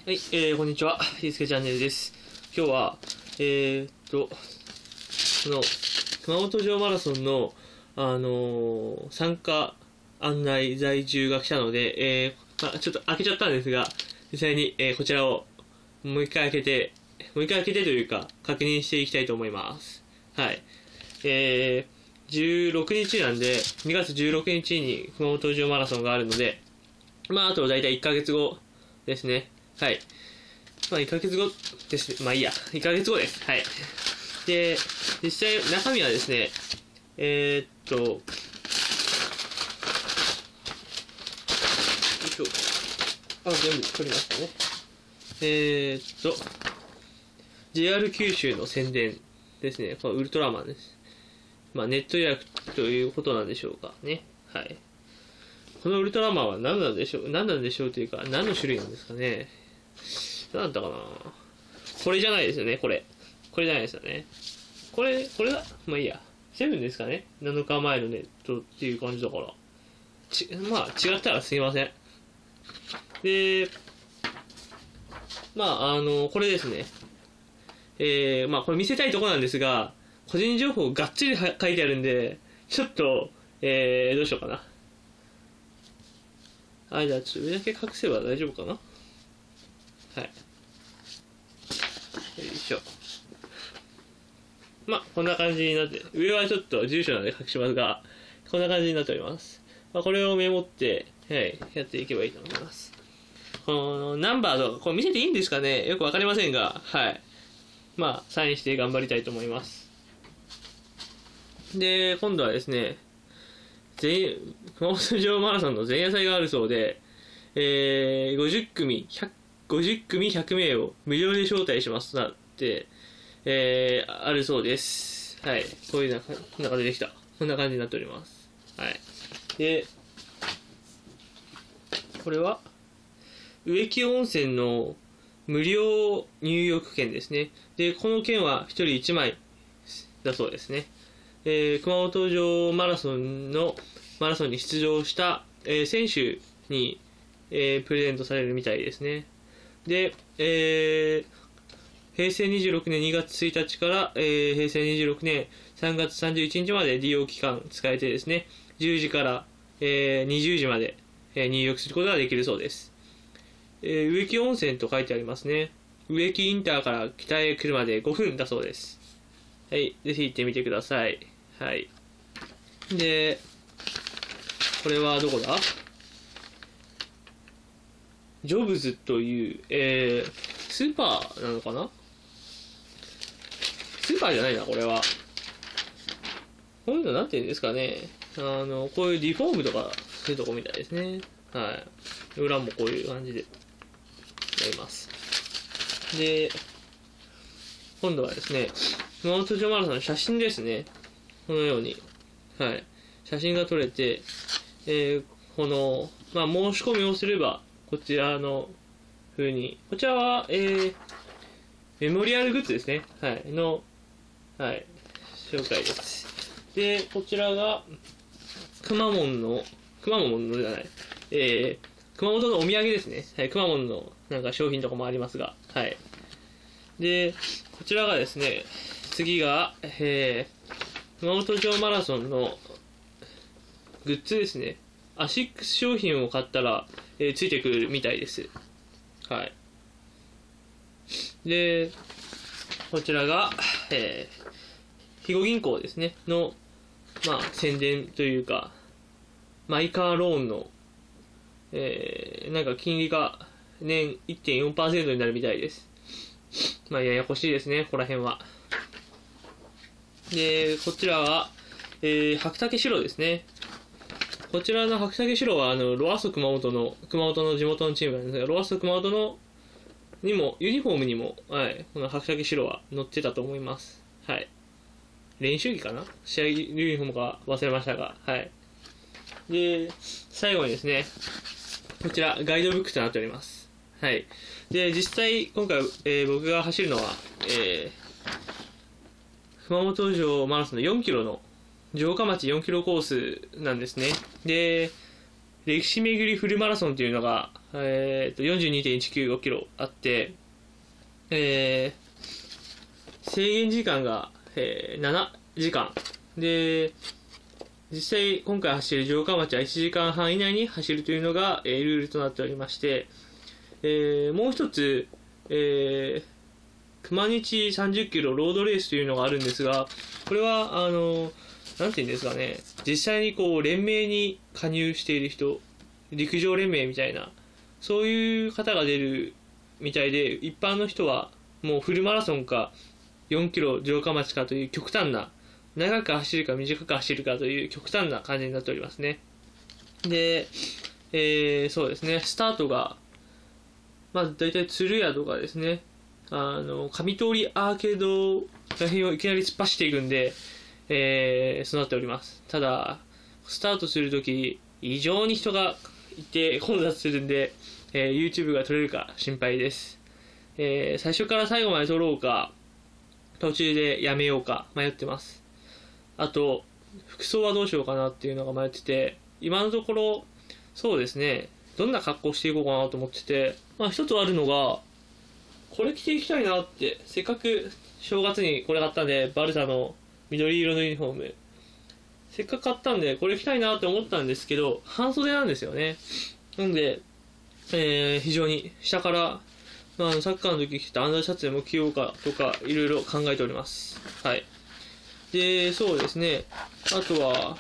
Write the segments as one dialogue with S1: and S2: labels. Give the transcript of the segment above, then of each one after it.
S1: はい、こんにちは。ゆうすけチャンネルです。今日は、この熊本城マラソンの、参加案内在住が来たので、ちょっと開けちゃったんですが、実際に、こちらをもう一回開けてというか、確認していきたいと思います。はい。16日なんで、2月16日に熊本城マラソンがあるので、あとだいたい1ヶ月後ですね。はい。1ヶ月後ですね。いいや。1ヶ月後です。はい。で、実際、中身はですね、よいしょ。全部取りましたね。JR 九州の宣伝ですね。このウルトラマンです。ネット予約ということなんでしょうかね。はい。このウルトラマンは何なんでしょうというか、何の種類なんですかね。何だったかな。これじゃないですよね、これじゃないですよね。これが、いいや。セブンですかね。7日前のネットっていう感じだから。違ったらすいません。で、これですね。これ見せたいところなんですが、個人情報がっつり書いてあるんで、ちょっと、どうしようかな。じゃあちょっと上だけ隠せば大丈夫かな。はい。よいしょ。こんな感じになって、上はちょっと住所なので隠しますが、こんな感じになっております。これをメモって、はい、やっていけばいいと思います。このナンバーとか、これ見せていいんですかね、よくわかりませんが、はい。サインして頑張りたいと思います。で、今度はですね、熊本城マラソンの前夜祭があるそうで、50組100名を無料で招待しますとなって、あるそうです。はい。こういう中でできた。こんな感じになっております。はい。で、これは、植木温泉の無料入浴券ですね。で、この券は1人1枚だそうですね。熊本城マラソンに出場した、選手に、プレゼントされるみたいですね。で、平成26年2月1日から、平成26年3月31日まで利用期間使えてですね、10時から、20時まで、入浴することができるそうです。植木温泉と書いてありますね。植木インターから北へ来るまで5分だそうです。はい、ぜひ行ってみてください。はい。で、これはどこだ？ジョブズという、スーパーなのかな？スーパーじゃないな、これは。こういうのなんて言うんですかね。こういうリフォームとかするとこみたいですね。はい。裏もこういう感じでやります。で、今度はですね、熊本城マラソンの写真ですね。このように。はい。写真が撮れて、この、申し込みをすれば、こちらの風に、こちらは、メモリアルグッズですね。はい。はい。紹介です。で、こちらが、熊本のじゃない、熊本のお土産ですね。はい。熊本のなんか商品とかもありますが、はい。で、こちらがですね、次が、熊本城マラソンのグッズですね。アシックス商品を買ったら、ついてくるみたいです。はい。で、こちらが、肥後銀行ですね、の、宣伝というか、マイカーローンの、なんか金利が年 1.4% になるみたいです。ややこしいですね、ここら辺は。で、こちらは、白竹城ですね。こちらの白竹城は、ロアッソ熊本の地元のチームなんですが、ロアッソ熊本のユニフォームにも、はい、この白竹城は載ってたと思います。はい。練習着かな？試合ユニフォームか忘れましたが、はい。で、最後にですね、こちら、ガイドブックとなっております。はい。で、実際、今回、僕が走るのは、熊本城マラソンの4キロの、城下町4キロコースなんですね。で、 歴史巡りフルマラソンというのが、42.195 キロあって、制限時間が、7時間で、実際今回走る城下町は1時間半以内に走るというのが、ルールとなっておりまして、もう一つ、熊日30キロロードレースというのがあるんですが、これはなんていうんですかね、実際にこう連盟に加入している人、陸上連盟みたいな、そういう方が出るみたいで、一般の人はもうフルマラソンか4キロ城下町かという極端な、長く走るか短く走るかという極端な感じになっておりますね。で、そうですね、スタートが、まあ大体鶴屋とかですね、上通りアーケードら辺をいきなり突っ走っていくんで、そうなっております。ただ、スタートするとき、異常に人がいて混雑するんで、YouTube が撮れるか心配です。最初から最後まで撮ろうか、途中でやめようか迷ってます。あと、服装はどうしようかなっていうのが迷ってて、今のところ、そうですね、どんな格好していこうかなと思ってて、まあ一つあるのが、これ着ていきたいなって、せっかく正月にこれ買ったんで、バルサの緑色のユニフォーム、せっかく買ったんで、これ着たいなって思ったんですけど、半袖なんですよね。なんで、非常に下から、サッカーの時着てたアンダーシャツでも着ようかとか、いろいろ考えております。はい。で、そうですね。あとは、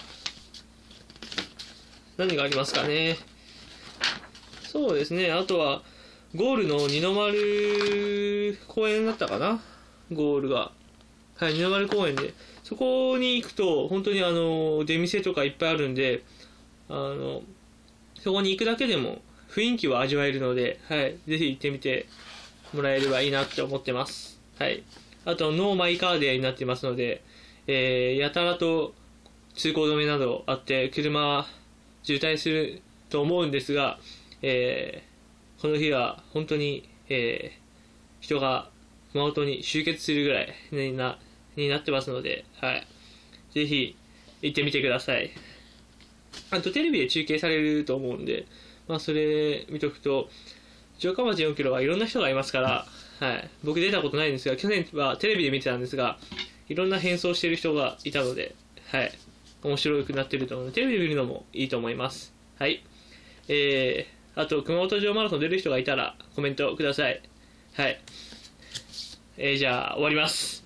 S1: 何がありますかね。そうですね。あとは、ゴールの二の丸公園だったかな、ゴールが。はい、二の丸公園で。そこに行くと、本当に出店とかいっぱいあるんで、そこに行くだけでも雰囲気は味わえるので、はい、ぜひ行ってみてもらえればいいなって思ってます。はい。あと、ノーマイカーデーになってますので、やたらと通行止めなどあって、車渋滞すると思うんですが、この日は本当に、人が熊本に集結するぐらいになってますので、はい、ぜひ行ってみてください。あとテレビで中継されると思うんで、まあ、それ見とくと、城下町4キロはいろんな人がいますから、はい、僕出たことないんですが、去年はテレビで見てたんですが、いろんな変装している人がいたので、はい、面白くなっていると思うので、テレビで見るのもいいと思います。はい。あと、熊本城マラソン出る人がいたらコメントください。はい。じゃあ、終わります。